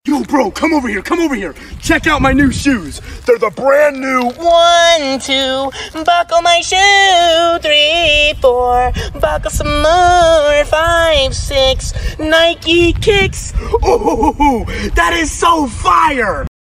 Yo, bro, come over here, come over here. Check out my new shoes. They're the brand new 1, 2, buckle my shoe. 3, 4, buckle some more. 5, 6, Nike KiCkS. Oh, that is so fire.